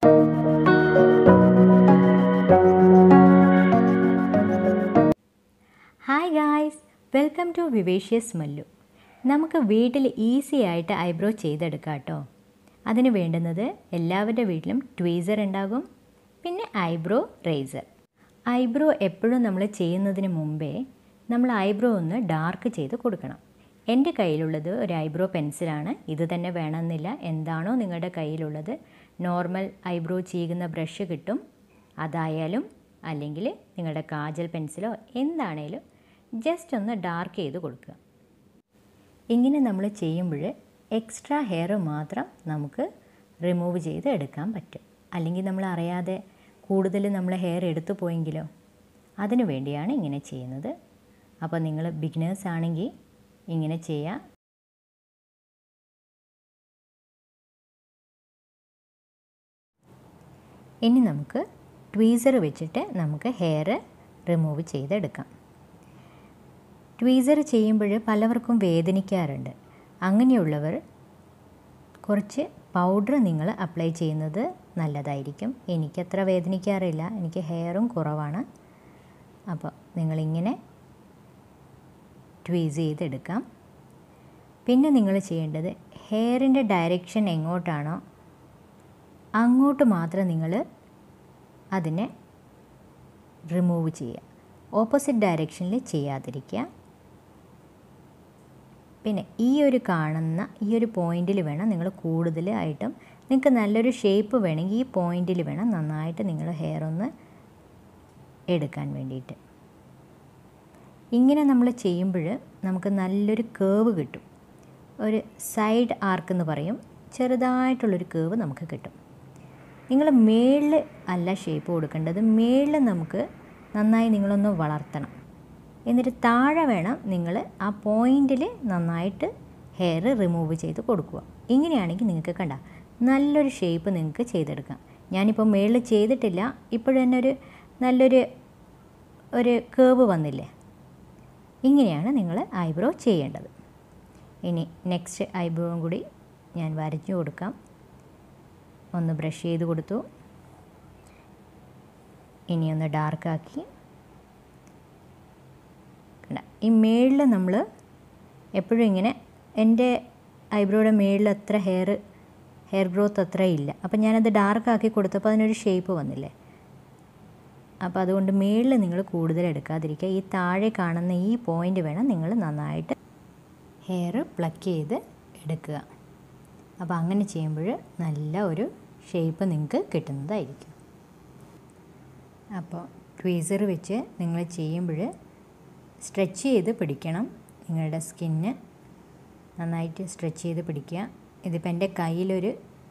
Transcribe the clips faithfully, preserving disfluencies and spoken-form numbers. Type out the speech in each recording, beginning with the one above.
Hi guys, welcome to vivacious Mallu. നമുക്ക് വീട്ടിൽ easy ആയിട്ട് ഐബ്രോ ചെയ്തെടുക്കാം കേട്ടോ. അതിന് വേണ്ടുന്നത് എല്ലാവരുടെ വീട്ടിലും ട്വീസർ ഉണ്ടാകും, പിന്നെ ഐബ്രോ റേസർ. ഐബ്രോ എപ്പോഴും നമ്മൾ ചെയ്യുന്നതിന് മുമ്പേ നമ്മൾ ഐബ്രോ ഒന്ന് ഡാർക്ക് ചെയ്ത് കൊടുക്കണം. എൻ്റെ കയ്യിലുള്ളത് ഒരു ഐബ്രോ പെൻസിലാണ്. ഇത് തന്നെ വേണമെന്നില്ല, എന്താണോ നിങ്ങളുടെ കയ്യിലുള്ളത്. നോർമൽ ഐബ്രോ ചെയ്യുന്ന ബ്രഷ് കിട്ടും, അതായാലും അല്ലെങ്കിൽ നിങ്ങളുടെ കാജൽ പെൻസിലോ എന്താണേലും ജസ്റ്റ് ഒന്ന് ഡാർക്ക് ചെയ്ത് കൊടുക്കുക. ഇങ്ങനെ നമ്മൾ ചെയ്യുമ്പോൾ എക്സ്ട്രാ ഹെയർ മാത്രം നമുക്ക് റിമൂവ് ചെയ്ത് എടുക്കാൻ പറ്റും. അല്ലെങ്കിൽ നമ്മൾ അറിയാതെ കൂടുതൽ നമ്മൾ ഹെയർ എടുത്തു പോയെങ്കിലോ, അതിനു വേണ്ടിയാണ് ഇങ്ങനെ ചെയ്യുന്നത്. അപ്പോൾ നിങ്ങൾ ബിഗിനേഴ്സ് ആണെങ്കിൽ ഇങ്ങനെ ചെയ്യാം. ഇനി നമുക്ക് ട്വീസർ വെച്ചിട്ട് നമുക്ക് ഹെയർ റിമൂവ് ചെയ്തെടുക്കാം. ട്വീസർ ചെയ്യുമ്പോൾ പലവർക്കും വേദനിക്കാറുണ്ട്. അങ്ങനെയുള്ളവർ കുറച്ച് പൗഡർ നിങ്ങൾ അപ്ലൈ ചെയ്യുന്നത് നല്ലതായിരിക്കും. എനിക്കത്ര വേദനിക്കാറില്ല, എനിക്ക് ഹെയറും കുറവാണ്. അപ്പോൾ നിങ്ങളിങ്ങനെ ട്വീസ് ചെയ്തെടുക്കാം. പിന്നെ നിങ്ങൾ ചെയ്യേണ്ടത് ഹെയറിൻ്റെ ഡയറക്ഷൻ എങ്ങോട്ടാണോ അങ്ങോട്ട് മാത്രം നിങ്ങൾ അതിനെ റിമൂവ് ചെയ്യുക. ഓപ്പോസിറ്റ് ഡയറക്ഷനിൽ ചെയ്യാതിരിക്കുക. പിന്നെ ഈ ഒരു കാണുന്ന ഈ ഒരു പോയിൻറ്റിൽ വേണം നിങ്ങൾ കൂടുതലായിട്ടും, നിങ്ങൾക്ക് നല്ലൊരു ഷേപ്പ് വേണമെങ്കിൽ ഈ പോയിൻറ്റിൽ വേണം നന്നായിട്ട് നിങ്ങൾ ഹെയർ ഒന്ന് എടുക്കാൻ വേണ്ടിയിട്ട്. ഇങ്ങനെ നമ്മൾ ചെയ്യുമ്പോൾ നമുക്ക് നല്ലൊരു കേവ് കിട്ടും. ഒരു സൈഡ് ആർക്ക് എന്ന് പറയും, ചെറുതായിട്ടുള്ളൊരു കേവ് നമുക്ക് കിട്ടും. നിങ്ങൾ മേളിൽ അല്ല ഷേപ്പ് കൊടുക്കേണ്ടത്, മേളിൽ നമുക്ക് നന്നായി നിങ്ങളൊന്ന് വളർത്തണം. എന്നിട്ട് താഴെ വേണം നിങ്ങൾ ആ പോയിൻറ്റിൽ നന്നായിട്ട് ഹെയർ റിമൂവ് ചെയ്ത് കൊടുക്കുക. ഇങ്ങനെയാണെങ്കിൽ നിങ്ങൾക്ക് കണ്ട നല്ലൊരു ഷേപ്പ് നിങ്ങൾക്ക് ചെയ്തെടുക്കാം. ഞാനിപ്പോൾ മേളിൽ ചെയ്തിട്ടില്ല, ഇപ്പോഴെന്നെ ഒരു നല്ലൊരു ഒരു കേവ് വന്നില്ലേ. ഇങ്ങനെയാണ് നിങ്ങൾ ഐബ്രോ ചെയ്യേണ്ടത്. ഇനി നെക്സ്റ്റ് ഐബ്രോയും കൂടി ഞാൻ വരച്ചു കൊടുക്കാം. ഒന്ന് ബ്രഷ് ചെയ്ത് കൊടുത്തു. ഇനി ഒന്ന് ഡാർക്കാക്കി. ഈ മേളിൽ നമ്മൾ എപ്പോഴും ഇങ്ങനെ, എൻ്റെ ഐബ്രോയുടെ മേളിൽ അത്ര ഹെയർ ഹെയർ ഗ്രോത്ത് അത്ര ഇല്ല. അപ്പം ഞാനത് ഡാർക്കാക്കി കൊടുത്തപ്പോൾ അതിനൊരു ഷേപ്പ് വന്നില്ലേ. അപ്പോൾ അതുകൊണ്ട് മേളിൽ നിങ്ങൾ കൂടുതൽ എടുക്കാതിരിക്കുക. ഈ താഴെ കാണുന്ന ഈ പോയിൻ്റ് വേണം നിങ്ങൾ നന്നായിട്ട് ഹെയർ പ്ലക്ക് ചെയ്ത് എടുക്കുക. അപ്പോൾ അങ്ങനെ ചെയ്യുമ്പോൾ നല്ല ഒരു ഷേപ്പ് നിങ്ങൾക്ക് കിട്ടുന്നതായിരിക്കും. അപ്പോൾ ട്വീസർ വെച്ച് നിങ്ങൾ ചെയ്യുമ്പോൾ സ്ട്രെച്ച് ചെയ്ത് പിടിക്കണം. നിങ്ങളുടെ സ്കിന്ന് നന്നായിട്ട് സ്ട്രെച്ച് ചെയ്ത് പിടിക്കുക. ഇതിപ്പോൾ എൻ്റെ കയ്യിലൊരു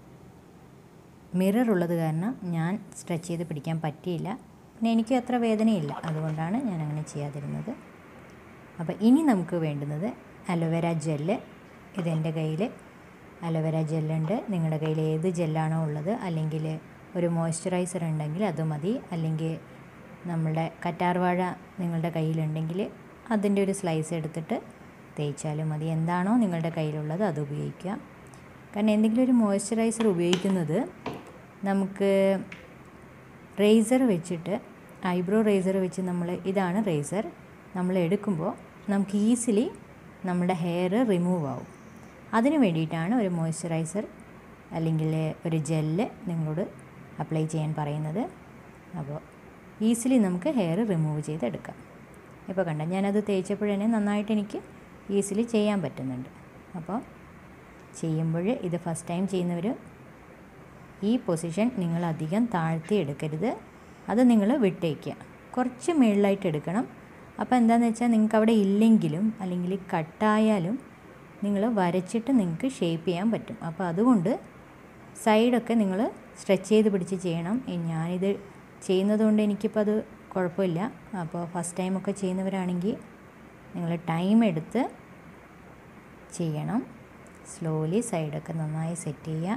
മിറർ ഉള്ളത് കാരണം ഞാൻ സ്ട്രെച്ച് ചെയ്ത് പിടിക്കാൻ പറ്റിയില്ല. പിന്നെ എനിക്ക് അത്ര വേദനയില്ല, അതുകൊണ്ടാണ് ഞാൻ അങ്ങനെ ചെയ്യാതിരുന്നത്. അപ്പോൾ ഇനി നമുക്ക് വേണ്ടുന്നത് അലോവേര ജെല്ല്. ഇതെൻ്റെ കയ്യിൽ അലോവേര ജെല്ലുണ്ട്. നിങ്ങളുടെ കയ്യിൽ ഏത് ജെല്ലാണോ ഉള്ളത്, അല്ലെങ്കിൽ ഒരു മോയ്സ്ചറൈസർ ഉണ്ടെങ്കിൽ അത് മതി, അല്ലെങ്കിൽ നമ്മളുടെ കറ്റാർവാഴ നിങ്ങളുടെ കയ്യിലുണ്ടെങ്കിൽ അതിൻ്റെ ഒരു സ്ലൈസ് എടുത്തിട്ട് തേച്ചാലും മതി. എന്താണോ നിങ്ങളുടെ കയ്യിലുള്ളത് അത് ഉപയോഗിക്കുക. കാരണം എന്തെങ്കിലും ഒരു മോയ്സ്ചറൈസർ ഉപയോഗിക്കുന്നത് നമുക്ക് റേസർ വെച്ചിട്ട്, ഐബ്രോ റേസർ വെച്ച് നമ്മൾ, ഇതാണ് റേസർ, നമ്മൾ എടുക്കുമ്പോൾ നമുക്ക് ഈസിലി നമ്മുടെ ഹെയർ റിമൂവ് ആവും. അതിന് വേണ്ടിയിട്ടാണ് ഒരു മോയ്സ്ചറൈസർ അല്ലെങ്കിൽ ഒരു ജെല്ല് നിങ്ങളോട് അപ്ലൈ ചെയ്യാൻ പറയുന്നത്. അപ്പോൾ ഈസിലി നമുക്ക് ഹെയർ റിമൂവ് ചെയ്തെടുക്കാം. ഇപ്പോൾ കണ്ട ഞാനത് തേച്ചപ്പോഴേ നന്നായിട്ട് എനിക്ക് ഈസിലി ചെയ്യാൻ പറ്റുന്നുണ്ട്. അപ്പോൾ ചെയ്യുമ്പോൾ ഇത് ഫസ്റ്റ് ടൈം ചെയ്യുന്നവർ ഈ പൊസിഷൻ നിങ്ങൾ അധികം താഴ്ത്തി എടുക്കരുത്, അത് നിങ്ങൾ വിട്ടേക്കുക. കുറച്ച് മുകളിലായിട്ട് എടുക്കണം. അപ്പോൾ എന്താണെന്ന് വെച്ചാൽ നിങ്ങൾക്ക് അവിടെ ഇല്ലെങ്കിലും അല്ലെങ്കിൽ കട്ടായാലും നിങ്ങൾ വരച്ചിട്ട് നിങ്ങൾക്ക് ഷേപ്പ് ചെയ്യാൻ പറ്റും. അപ്പോൾ അതുകൊണ്ട് സൈഡൊക്കെ നിങ്ങൾ സ്ട്രെച്ച് ചെയ്ത് പിടിച്ച് ചെയ്യണം. ഞാനിത് ചെയ്യുന്നതുകൊണ്ട് എനിക്കിപ്പോൾ അത് കുഴപ്പമില്ല. അപ്പോൾ ഫസ്റ്റ് ടൈമൊക്കെ ചെയ്യുന്നവരാണെങ്കിൽ നിങ്ങൾ ടൈം എടുത്ത് ചെയ്യണം. സ്ലോലി സൈഡൊക്കെ നന്നായി സെറ്റ് ചെയ്യുക.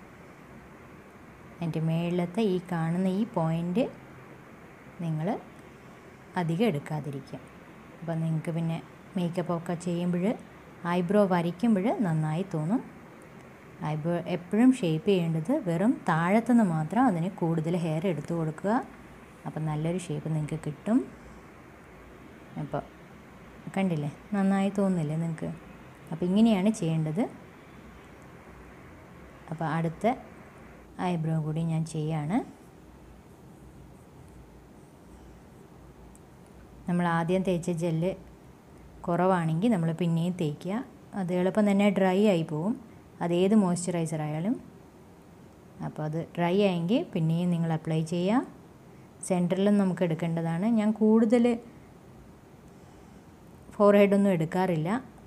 എൻ്റെ മേളിലത്തെ ഈ കാണുന്ന ഈ പോയിൻ്റ് നിങ്ങൾ അധികം എടുക്കാതിരിക്കുക. അപ്പോൾ നിങ്ങൾക്ക് പിന്നെ മേക്കപ്പൊക്കെ ചെയ്യുമ്പോൾ ഐബ്രോ വരയ്ക്കുമ്പോൾ നന്നായി തോന്നും. ഐബ്രോ എപ്പോഴും ഷേപ്പ് ചെയ്യേണ്ടത് വെറും താഴത്തുനിന്ന് മാത്രം അതിന് കൂടുതൽ ഹെയർ എടുത്തു കൊടുക്കുക. അപ്പം നല്ലൊരു ഷേപ്പ് നിങ്ങൾക്ക് കിട്ടും. അപ്പോൾ കണ്ടില്ലേ, നന്നായി തോന്നുന്നില്ലേ നിങ്ങൾക്ക്? അപ്പോൾ ഇങ്ങനെയാണ് ചെയ്യേണ്ടത്. അപ്പോൾ അടുത്ത ഐബ്രോ കൂടി ഞാൻ ചെയ്യാണ്. നമ്മൾ ആദ്യം തേച്ച ജെല്ല് കുറവാണെങ്കിൽ നമ്മൾ പിന്നെയും തേക്കുക. അത് എളുപ്പം തന്നെ ഡ്രൈ ആയി പോവും, അതേത് മോയ്സ്ചറൈസർ ആയാലും. അപ്പോൾ അത് ഡ്രൈ ആയെങ്കിൽ പിന്നെയും നിങ്ങൾ അപ്ലൈ ചെയ്യുക. സെൻറ്ററിലും നമുക്ക് എടുക്കേണ്ടതാണ്. ഞാൻ കൂടുതൽ ഫോർഹെഡൊന്നും എടുക്കാറില്ല.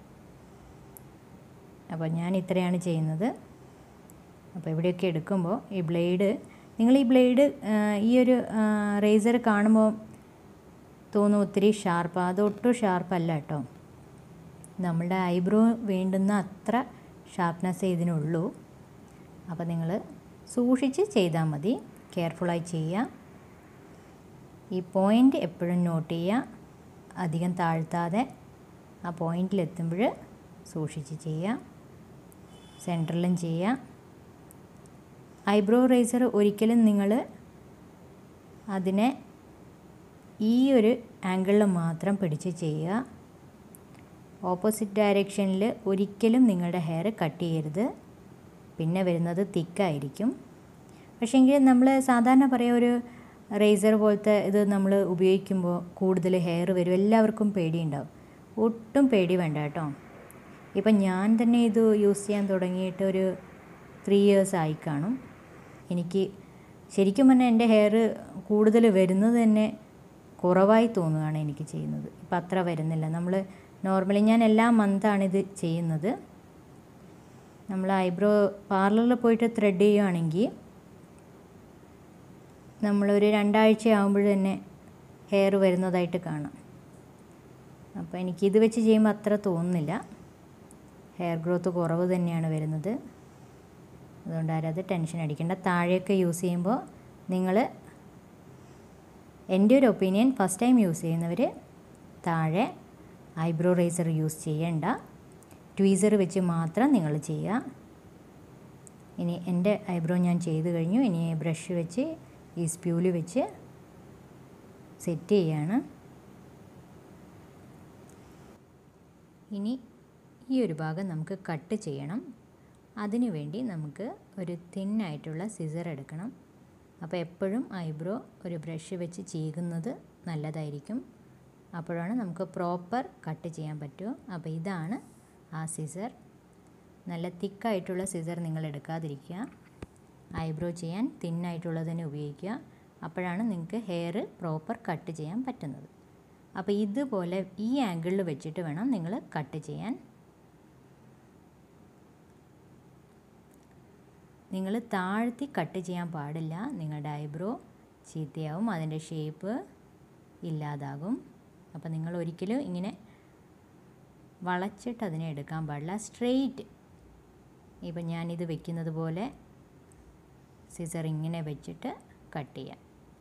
അപ്പോൾ ഞാൻ ഇത്രയാണ് ചെയ്യുന്നത്. അപ്പോൾ ഇവിടെയൊക്കെ എടുക്കുമ്പോൾ ഈ ബ്ലേഡ്, നിങ്ങൾ ഈ ബ്ലേഡ് ഈ ഒരു റേസർ കാണുമ്പോൾ തോന്നും ഒത്തിരി ഷാർപ്പ്. അതൊട്ടും ഷാർപ്പല്ല കേട്ടോ. നമ്മളുടെ ഐബ്രോ വേണ്ടുന്ന അത്ര ഷാർപ്നെസ്സേ ഇതിനുള്ളൂ. അപ്പോൾ നിങ്ങൾ സൂക്ഷിച്ച് ചെയ്താൽ മതി, കെയർഫുള്ളായി ചെയ്യുക. ഈ പോയിൻ്റ് എപ്പോഴും നോട്ട് ചെയ്യുക, അധികം താഴ്ത്താതെ ആ പോയിൻറ്റിലെത്തുമ്പോൾ സൂക്ഷിച്ച് ചെയ്യുക. സെൻറ്ററിലും ചെയ്യുക. ഐബ്രോ റേസർ ഒരിക്കലും നിങ്ങൾ അതിനെ ഈ ഒരു ആംഗിളിൽ മാത്രം പിടിച്ച് ചെയ്യുക. ഓപ്പോസിറ്റ് ഡയറക്ഷനിൽ ഒരിക്കലും നിങ്ങളുടെ ഹെയർ കട്ട് ചെയ്യരുത്, പിന്നെ വരുന്നത് തിക്കായിരിക്കും. പക്ഷേങ്കിൽ നമ്മൾ സാധാരണ പറയുക ഒരു റേസർ പോലത്തെ ഇത് നമ്മൾ ഉപയോഗിക്കുമ്പോൾ കൂടുതൽ ഹെയർ വരും, എല്ലാവർക്കും പേടിയുണ്ടാവും. ഒട്ടും പേടി വേണ്ട കേട്ടോ. ഇപ്പം ഞാൻ തന്നെ ഇത് യൂസ് ചെയ്യാൻ തുടങ്ങിയിട്ട് ഒരു ത്രീ ഇയേഴ്സ് ആയി കാണും. എനിക്ക് ശരിക്കും പറഞ്ഞാൽ എൻ്റെ ഹെയർ കൂടുതൽ വരുന്നത് തന്നെ കുറവായി തോന്നുകയാണ് എനിക്ക് ചെയ്യുന്നത്. ഇപ്പം അത്ര വരുന്നില്ല. നമ്മൾ നോർമലി ഞാൻ എല്ലാ മന്താണിത് ചെയ്യുന്നത്. നമ്മൾ ഐബ്രോ പാർലറിൽ പോയിട്ട് ത്രെഡ് ചെയ്യുകയാണെങ്കിൽ നമ്മളൊരു രണ്ടാഴ്ച ആകുമ്പോൾ തന്നെ ഹെയർ വരുന്നതായിട്ട് കാണാം. അപ്പോൾ എനിക്കിത് വെച്ച് ചെയ്യുമ്പോൾ അത്ര തോന്നുന്നില്ല. ഹെയർ ഗ്രോത്ത് കുറവ് തന്നെയാണ് വരുന്നത്. അതുകൊണ്ട് ആരും അത് ടെൻഷൻ അടിക്കേണ്ട. താഴെയൊക്കെ യൂസ് ചെയ്യുമ്പോൾ നിങ്ങൾ, എൻ്റെ ഒരു ഒപ്പീനിയൻ, ഫസ്റ്റ് ടൈം യൂസ് ചെയ്യുന്നവർ താഴെ ഐബ്രോ റേസർ യൂസ് ചെയ്യേണ്ട, ട്വീസർ വെച്ച് മാത്രം നിങ്ങൾ ചെയ്യുക. ഇനി എൻ്റെ ഐബ്രോ ഞാൻ ചെയ്ത് കഴിഞ്ഞു. ഇനി ബ്രഷ് വെച്ച് ഈ സ്പ്യൂല് വെച്ച് സെറ്റ് ചെയ്യാണ്. ഇനി ഈ ഒരു ഭാഗം നമുക്ക് കട്ട് ചെയ്യണം. അതിനു വേണ്ടി നമുക്ക് ഒരു തിന്നായിട്ടുള്ള സിസർ എടുക്കണം. അപ്പോൾ എപ്പോഴും ഐബ്രോ ഒരു ബ്രഷ് വെച്ച് ചീകുന്നത് നല്ലതായിരിക്കും. അപ്പോഴാണ് നമുക്ക് പ്രോപ്പർ കട്ട് ചെയ്യാൻ പറ്റൂ. അപ്പോൾ ഇതാണ് ആ സിസർ. നല്ല തിക്കായിട്ടുള്ള സിസർ നിങ്ങൾ എടുക്കാതിരിക്കുക. ഐബ്രോ ചെയ്യാൻ തിന്നായിട്ടുള്ളത് തന്നെ ഉപയോഗിക്കുക. അപ്പോഴാണ് നിങ്ങൾക്ക് ഹെയർ പ്രോപ്പർ കട്ട് ചെയ്യാൻ പറ്റുന്നത്. അപ്പോൾ ഇതുപോലെ ഈ ആംഗിളിൽ വെച്ചിട്ട് വേണം നിങ്ങൾ കട്ട് ചെയ്യാൻ. നിങ്ങൾ താഴ്ത്തി കട്ട് ചെയ്യാൻ പാടില്ല. നിങ്ങളുടെ ഐബ്രോ ചീത്തയാവും, അതിൻ്റെ ഷേപ്പ് ഇല്ലാതാകും. അപ്പോൾ നിങ്ങൾ ഒരിക്കലും ഇങ്ങനെ വളച്ചിട്ട് അതിനെ എടുക്കാൻ പാടില്ല. സ്ട്രെയിറ്റ്, ഇപ്പം ഞാനിത് വെക്കുന്നത് പോലെ സിസർ ഇങ്ങനെ വെച്ചിട്ട് കട്ട് ചെയ്യാം.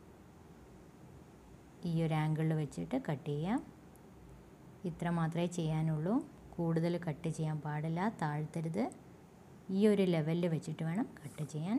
ഈ ഒരു ആംഗിളിൽ വെച്ചിട്ട് കട്ട് ചെയ്യാം. ഇത്ര മാത്രമേ ചെയ്യാനുള്ളൂ. കൂടുതൽ കട്ട് ചെയ്യാൻ പാടില്ല, താഴ്ത്തരുത്. ഈ ഒരു ലെവലിൽ വെച്ചിട്ട് വേണം കട്ട് ചെയ്യാൻ.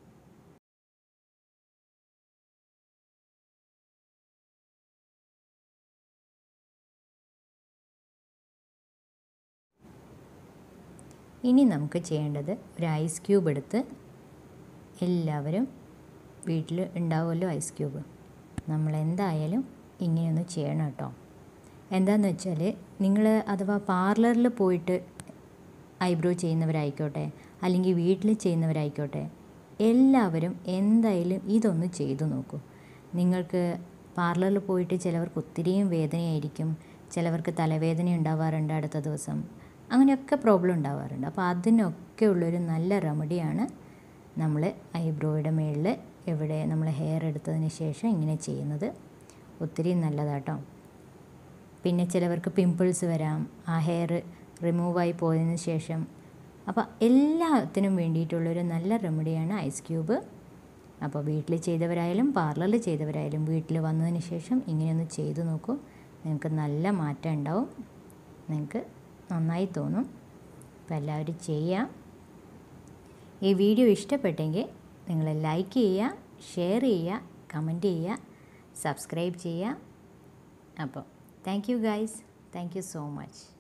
ഇനി നമുക്ക് ചെയ്യേണ്ടത് ഒരു ഐസ് ക്യൂബ് എടുത്ത്, എല്ലാവരും വീട്ടിൽ ഉണ്ടാവുമല്ലോ ഐസ് ക്യൂബ്, നമ്മൾ എന്തായാലും ഇങ്ങനെയൊന്ന് ചെയ്യണം കേട്ടോ. എന്താണെന്ന് വെച്ചാൽ നിങ്ങൾ അഥവാ പാർലറിൽ പോയിട്ട് ഐബ്രോ ചെയ്യുന്നവരായിക്കോട്ടെ അല്ലെങ്കിൽ വീട്ടിൽ ചെയ്യുന്നവരായിക്കോട്ടെ, എല്ലാവരും എന്തായാലും ഇതൊന്ന് ചെയ്തു നോക്കൂ. നിങ്ങൾക്ക് പാർലറിൽ പോയിട്ട് ചിലവർക്ക് ഒത്തിരിയും വേദനയായിരിക്കും, ചിലവർക്ക് തലവേദന ഉണ്ടാവാറുണ്ട് അടുത്ത ദിവസം, അങ്ങനെയൊക്കെ പ്രോബ്ലം ഉണ്ടാവാറുണ്ട്. അപ്പോൾ അതിനൊക്കെ ഉള്ളൊരു നല്ല റെമഡിയാണ് നമ്മൾ ഐബ്രോയുടെ മുകളിൽ എവിടെ നമ്മൾ ഹെയർ എടുത്തതിന് ശേഷം ഇങ്ങനെ ചെയ്യുന്നത്. ഒത്തിരി നല്ലതാട്ടോ. പിന്നെ ചിലവർക്ക് പിമ്പിൾസ് വരാം, ആ ഹെയർ റിമൂവായി പോയതിന് ശേഷം. അപ്പോൾ എല്ലാത്തിനും വേണ്ടിയിട്ടുള്ളൊരു നല്ല റെമഡിയാണ് ഐസ് ക്യൂബ്. അപ്പോൾ വീട്ടിൽ ചെയ്തവരായാലും പാർലറിൽ ചെയ്തവരായാലും വീട്ടിൽ വന്നതിന് ശേഷം ഇങ്ങനെയൊന്ന് ചെയ്തു നോക്കൂ. നിങ്ങൾക്ക് നല്ല മാറ്റം ഉണ്ടാവും, നിങ്ങൾക്ക് നന്നായി തോന്നും. അപ്പോൾ എല്ലാവരും ചെയ്യാം. ഈ വീഡിയോ ഇഷ്ടപ്പെട്ടെങ്കിൽ നിങ്ങൾ ലൈക്ക് ചെയ്യുക, ഷെയർ ചെയ്യുക, കമൻറ്റ് ചെയ്യുക, സബ്സ്ക്രൈബ് ചെയ്യുക. അപ്പോൾ thank you guys, thank you so much.